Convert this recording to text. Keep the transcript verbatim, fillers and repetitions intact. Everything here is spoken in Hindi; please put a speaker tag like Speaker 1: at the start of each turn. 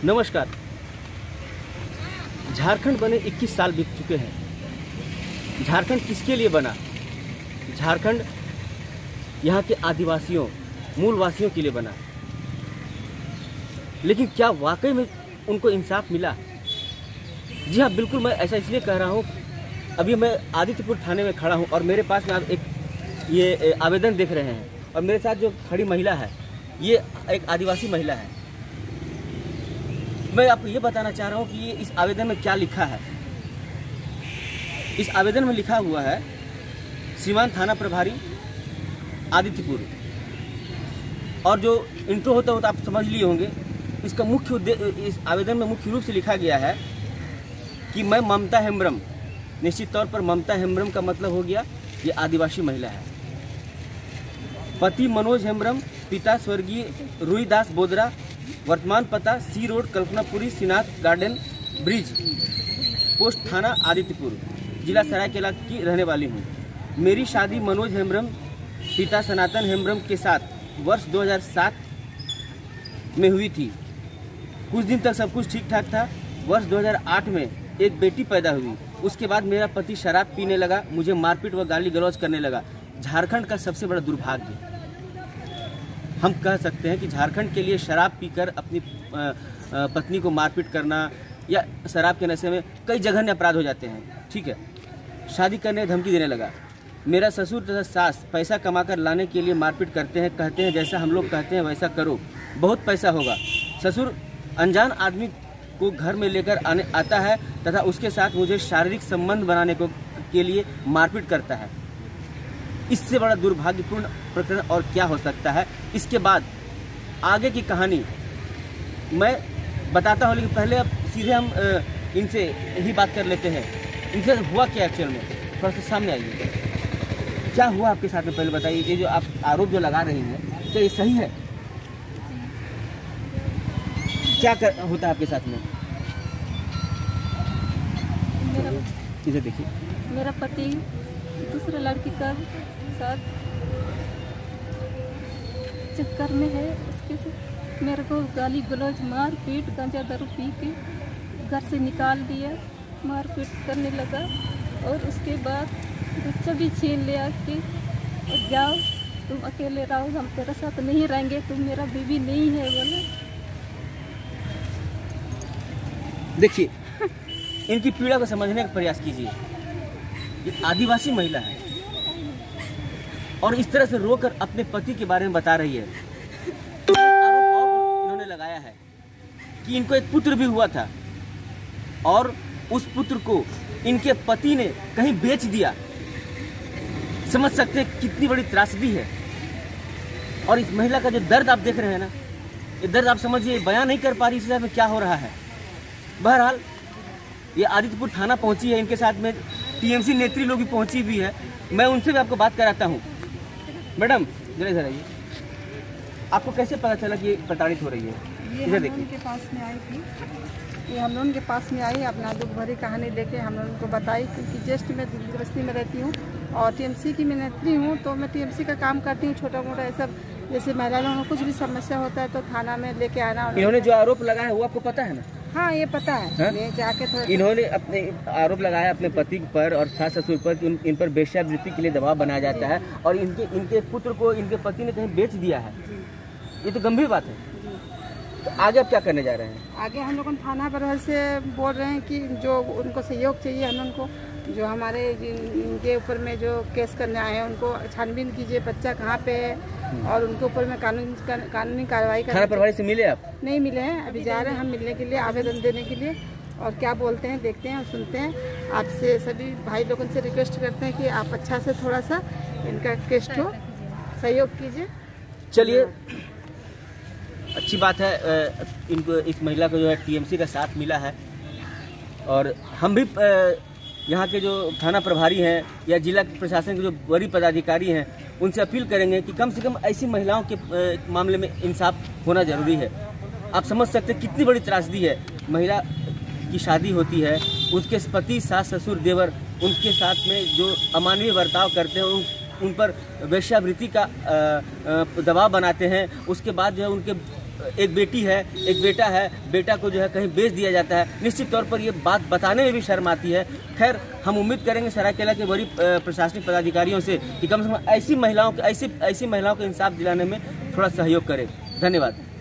Speaker 1: नमस्कार। झारखंड बने इक्कीस साल बीत चुके हैं। झारखंड किसके लिए बना? झारखंड यहाँ के आदिवासियों, मूलवासियों के लिए बना। लेकिन क्या वाकई में उनको इंसाफ मिला? जी हाँ, बिल्कुल। मैं ऐसा इसलिए कह रहा हूँ, अभी मैं आदित्यपुर थाने में खड़ा हूँ और मेरे पास में आप एक ये आवेदन देख रहे हैं और मेरे साथ जो खड़ी महिला है ये एक आदिवासी महिला है। मैं आपको ये बताना चाह रहा हूँ कि ये इस आवेदन में क्या लिखा है। इस आवेदन में लिखा हुआ है सीमांत थाना प्रभारी आदित्यपुर, और जो इंट्रो होता होता आप समझ लिए होंगे। इसका मुख्य उद्देश्य, इस आवेदन में मुख्य रूप से लिखा गया है कि मैं ममता हेम्ब्रम, निश्चित तौर पर ममता हेम्ब्रम का मतलब हो गया ये आदिवासी महिला है। पति मनोज हेम्ब्रम, पिता स्वर्गीय रुईदास बोदरा, वर्तमान पता C road Kalpanapuri Shrinath garden bridge, post थाना आदित्यपुर, जिला सरायकेला की रहने वाली हूँ। मेरी शादी मनोज हेम्ब्रम, पिता सनातन हेम्ब्रम के साथ वर्ष दो हज़ार सात में हुई थी। कुछ दिन तक सब कुछ ठीक ठाक था। वर्ष दो हज़ार आठ में एक बेटी पैदा हुई। उसके बाद मेरा पति शराब पीने लगा, मुझे मारपीट व गाली गलौज करने लगा। झारखंड का सबसे बड़ा दुर्भाग्य, हम कह सकते हैं कि झारखंड के लिए शराब पीकर अपनी पत्नी को मारपीट करना या शराब के नशे में कई जघन्य अपराध हो जाते हैं। ठीक है, शादी करने धमकी देने लगा। मेरा ससुर तथा सास पैसा कमाकर लाने के लिए मारपीट करते हैं, कहते हैं जैसा हम लोग कहते हैं वैसा करो, बहुत पैसा होगा। ससुर अनजान आदमी को घर में लेकर आने आता है तथा उसके साथ मुझे शारीरिक संबंध बनाने को के लिए मारपीट करता है। इससे बड़ा दुर्भाग्यपूर्ण प्रकरण और क्या हो सकता है? इसके बाद आगे की कहानी मैं बताता हूँ, लेकिन पहले अब सीधे हम इनसे ही बात कर लेते हैं। इनसे हुआ क्या एक्चुअल में, थोड़ा सा सामने आइए। क्या हुआ आपके साथ में, पहले बताइए। ये जो आप आरोप जो लगा रही हैं, क्या ये सही है? क्या कर, होता है आपके साथ में?
Speaker 2: मेरा
Speaker 1: इसे देखिए।
Speaker 2: मेरा पति दूसरे लड़की का साथ चक्कर में है। उसके से मेरे को गाली गलौज, मार पीट, गांजा दारू पी के घर से निकाल दिया, मार पीट करने लगा। और उसके बाद बच्चा भी छीन लिया कि जाओ तुम अकेले रहो, हम तेरे साथ नहीं रहेंगे, तुम मेरा बीवी नहीं है बोले।
Speaker 1: देखिए, इनकी पीड़ा को समझने का प्रयास कीजिए। ये आदिवासी महिला है और इस तरह से रोकर अपने पति के बारे में बता रही है। तो एक आरोप और इन्होंने लगाया है कि इनको एक पुत्र भी हुआ था और उस पुत्र को इनके पति ने कहीं बेच दिया। समझ सकते हैं कितनी बड़ी त्रासदी है। और इस महिला का जो दर्द आप देख रहे हैं ना, ये दर्द आप समझिए, बयान नहीं कर पा रही इस में क्या हो रहा है। बहरहाल ये आदित्यपुर थाना पहुंची है, इनके साथ में टीएमसी नेत्री लोग भी पहुंची भी है। मैं उनसे भी आपको बात कराता हूं। मैडम जरा इधर आइए। आपको कैसे पता चला कि ये प्रताड़ित हो रही है?
Speaker 3: ये हम लोगों के पास में आई थी, ये हम लोगों के पास में आई, अपना दुख भरी कहानी लेके हम लोगों को बताई। क्योंकि ज्येष्ठ में बस्ती में रहती हूँ और टीएमसी की मैं नेत्री हूँ, तो मैं टीएमसी का काम करती हूँ। छोटा मोटा ये सब, जैसे महिला लोगों को कुछ भी समस्या होता है तो थाना में लेके आना।
Speaker 1: इन्होंने जो आरोप लगाया है वो आपको पता है ना?
Speaker 3: हाँ, ये पता है। मैं जाके थोड़ा
Speaker 1: इन्होंने अपने आरोप लगाया अपने पति पर और सास ससुर पर कि इन पर वेश्यावृत्ति के लिए दबाव बनाया जाता है और इनके इनके पुत्र को इनके पति ने कहीं बेच दिया है। ये तो गंभीर बात है। तो आगे आप क्या करने जा रहे हैं?
Speaker 3: आगे हम लोग थाना पर से बोल रहे हैं कि जो उनको सहयोग चाहिए, हम उनको जो हमारे इनके ऊपर में जो केस करने आए हैं उनको छानबीन कीजिए, बच्चा कहाँ पे है और उनके ऊपर में कानून कानूनी कार्रवाई
Speaker 1: थाना प्रभारी से मिले आप?
Speaker 3: नहीं मिले हैं, अभी जा रहे हैं हम मिलने के लिए, आवेदन देने के लिए। और क्या बोलते हैं देखते हैं और सुनते हैं। आपसे सभी भाई लोगों से रिक्वेस्ट करते हैं कि आप अच्छा से थोड़ा सा इनका केस को सहयोग कीजिए।
Speaker 1: चलिए, अच्छी बात है। इनको, इस महिला को जो है टीएमसी का साथ मिला है और हम भी यहाँ के जो थाना प्रभारी हैं या जिला प्रशासन के जो बड़ी पदाधिकारी हैं उनसे अपील करेंगे कि कम से कम ऐसी महिलाओं के मामले में इंसाफ होना जरूरी है। आप समझ सकते हैं कितनी बड़ी त्रासदी है। महिला की शादी होती है, उसके पति, सास, ससुर, देवर उनके साथ में जो अमानवीय बर्ताव करते हैं, उन, उन पर वेश्यावृत्ति का दबाव बनाते हैं। उसके बाद जो है उनके एक बेटी है, एक बेटा है, बेटा को जो है कहीं बेच दिया जाता है, निश्चित तौर पर ये बात बताने में भी शर्म आती है। खैर, हम उम्मीद करेंगे सरायकेला के बड़ी प्रशासनिक पदाधिकारियों से कि कम से कम ऐसी महिलाओं के ऐसी ऐसी महिलाओं को इंसाफ दिलाने में थोड़ा सहयोग करें। धन्यवाद।